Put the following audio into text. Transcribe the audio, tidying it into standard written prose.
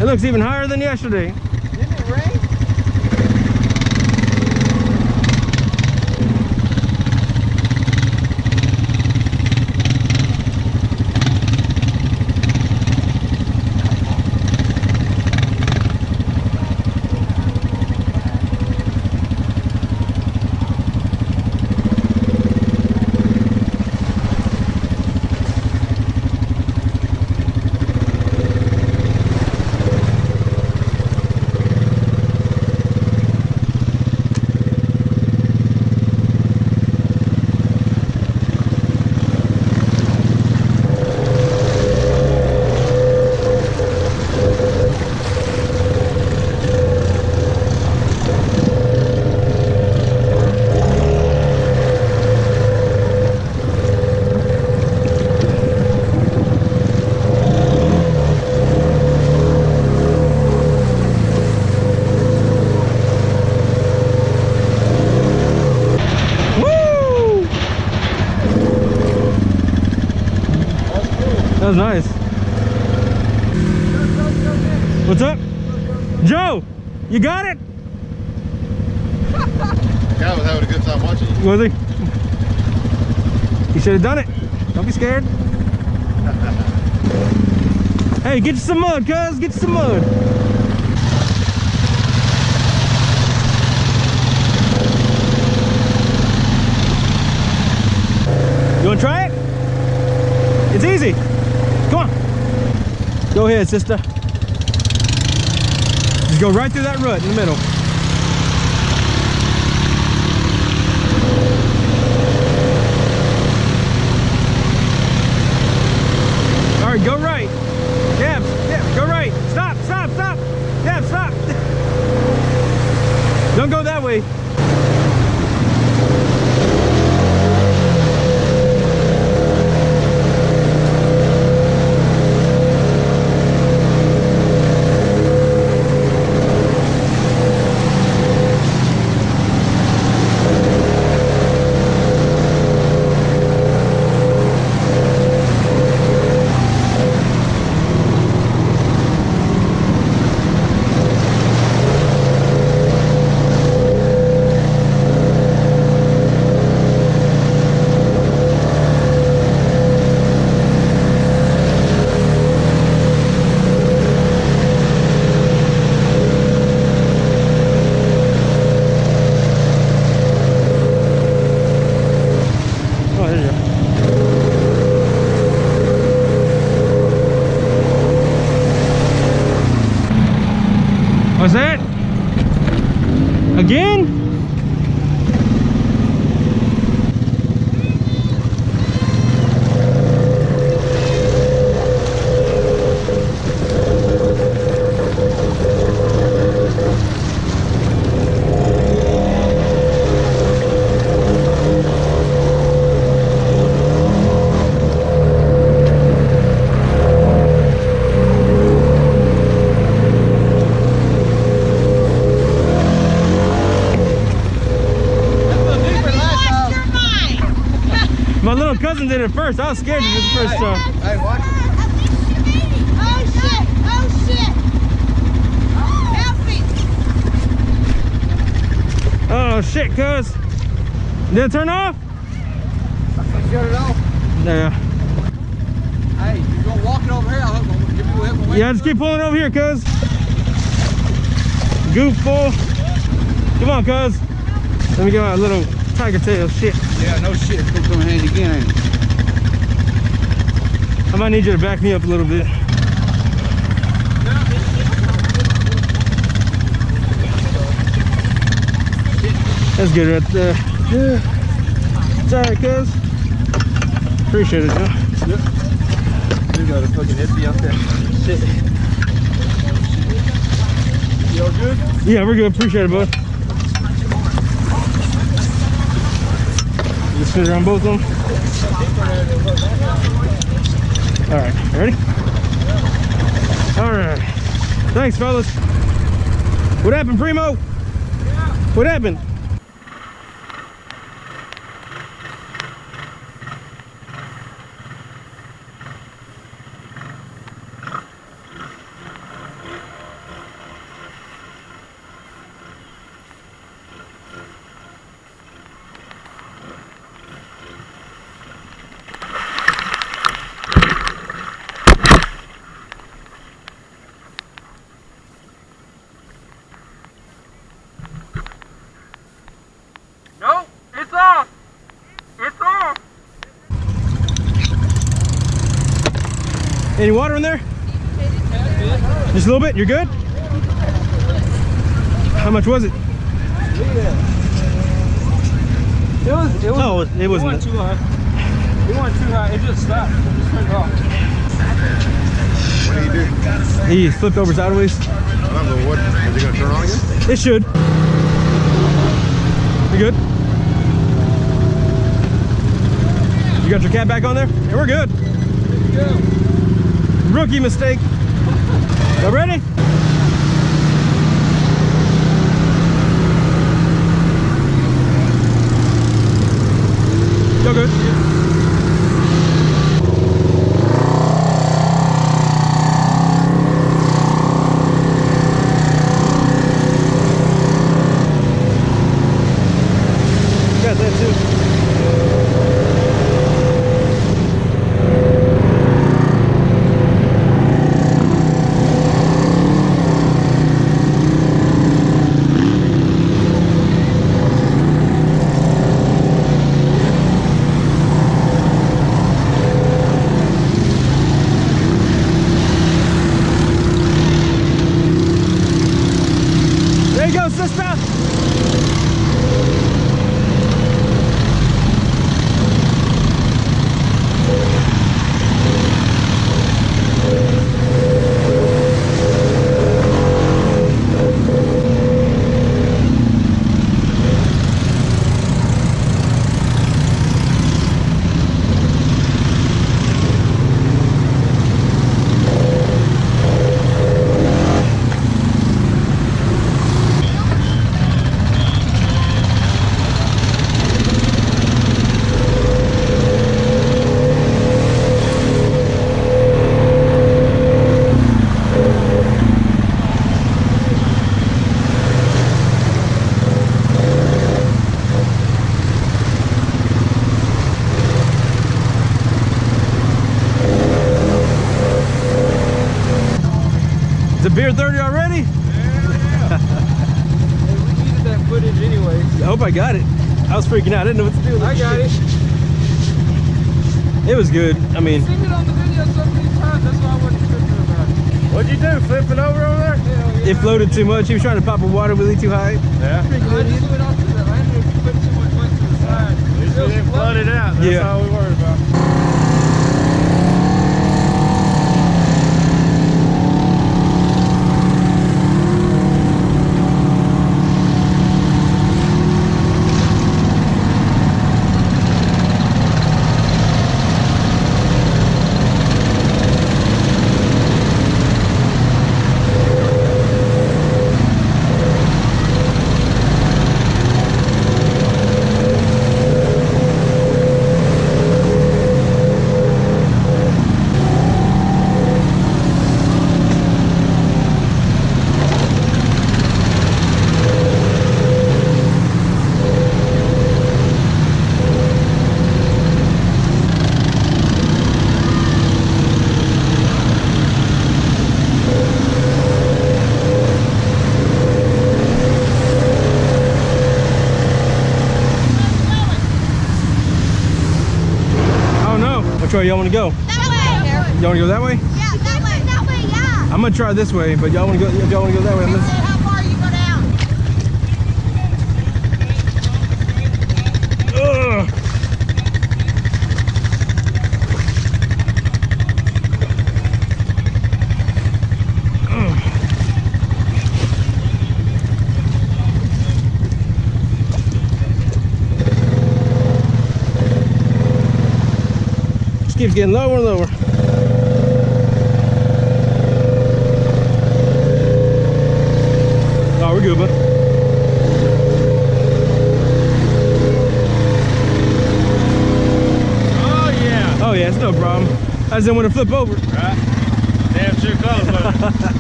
It looks even higher than yesterday. Didn't it rain? That was nice. What's up? Joe, you got it? The guy was having a good time watching you. Was he? You should have done it. Don't be scared. Hey, get you some mud, cuz. Get you some mud. You want to try it? It's easy. Come on. Go ahead, sister. Just go right through that rut in the middle. All right, go right. Yeah, go right. Stop, stop, stop. Yeah, stop. Don't go that way. What's that? Again? My little cousin did it first. I was scared to do the first time. Hey, watch it. Oh shit! Oh shit! Help me! Oh shit, cuz. Did it turn off? Shut it off. Yeah. Hey, you're gonna walk it over here. I'll give you a help. Yeah, just keep pulling over here, cuz. Goofball. Come on, cuz. Let me get my little tiger tail shit. Yeah, no shit. It's gonna come in handy again, ain't it? I might need you to back me up a little bit. That's good right there. Yeah. It's alright, cuz. Appreciate it, Joe. Yep. We got a fucking hippie out there. Shit. You all good? Yeah, we're good. Appreciate it, bud. Just fit around both of them. Alright, ready? Alright. Thanks, fellas. What happened, Primo? What happened? Just a little bit? You're good? How much was it? No, it wasn't too high. It wasn't too high. It just stopped. It just turned off. What did he do? He flipped over sideways. I don't know what. Is he gonna turn on again? It should. You good? You got your cat back on there? Yeah, we're good. Rookie mistake. Y'all ready? Y'all good? Got that too. There you go, sister. Is it beer 30 already? Yeah. Hey, we needed that footage anyway. I hope I got it. I was freaking out. I didn't know what to do with it. I got it. It was good. I mean, I've seen it on the video so many times. That's why I wasn't tripping about it. What'd you do? Flipping over there? Hell yeah. it floated too much. He was trying to pop a water wheelie too high. Yeah. I just went off to the landing if you put too much weight to the side. At least we didn't flood it out. That's Yeah. all we worried about. Which way y'all want to go? That way. Y'all want to go that way? Yeah, that way, yeah. I'm gonna try this way, but y'all want to go? If y'all want to go that way, See how far you go down. Ugh. Just keeps getting lower and lower. Oh, we're good, bud. Oh, yeah. Oh yeah, it's no problem. I just didn't want to flip over. Right. Damn sure close, bud.